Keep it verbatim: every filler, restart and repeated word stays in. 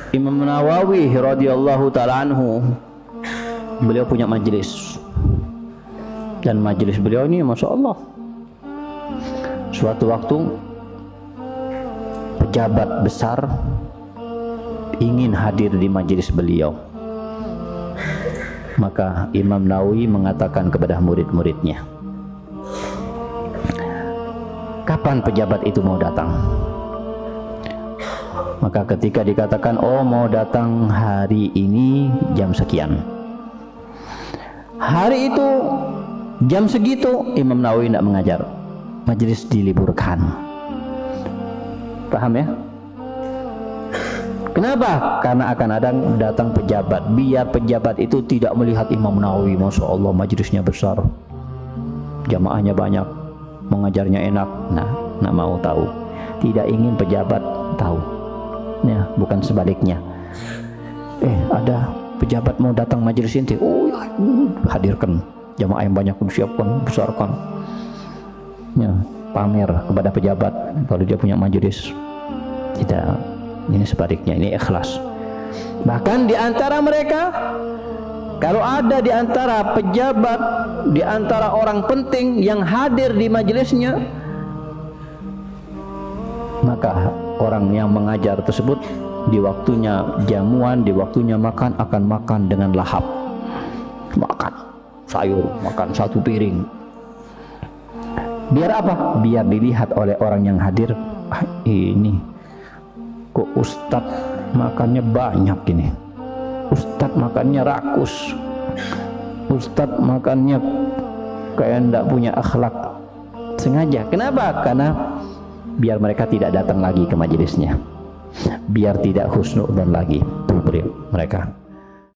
Imam Nawawi radhiyallahu ta'ala anhu, beliau punya majelis, dan majelis beliau ini masya Allah, suatu waktu pejabat besar ingin hadir di majelis beliau. Maka Imam Nawawi mengatakan kepada murid-muridnya, kapan pejabat itu mau datang? Maka ketika dikatakan, oh mau datang hari ini jam sekian, hari itu jam segitu Imam Nawawi tidak mengajar, majelis diliburkan. Paham ya? Kenapa? Karena akan ada datang pejabat, biar pejabat itu tidak melihat Imam Nawawi, masya Allah majelisnya besar, jamaahnya banyak, mengajarnya enak. Nah, nak mau tahu, tidak ingin pejabat tahu, ya, bukan sebaliknya. Eh, ada pejabat mau datang majelis inti, oh ya, hadirkan jamaah yang banyak, siapkan, besarkan, ya, pamer kepada pejabat kalau dia punya majelis. Tidak. Ini sebaliknya, ini ikhlas. Bahkan di antara mereka, kalau ada di antara pejabat, di antara orang penting yang hadir di majelisnya, maka orang yang mengajar tersebut di waktunya jamuan, di waktunya makan, akan makan dengan lahap. Makan sayur, makan satu piring. Biar apa? Biar dilihat oleh orang yang hadir, ah, ini kok Ustadz makannya banyak ini, Ustadz makannya rakus, Ustadz makannya kayak ndak punya akhlak. Sengaja. Kenapa? Karena biar mereka tidak datang lagi ke majelisnya, biar tidak husnudzon lagi mereka.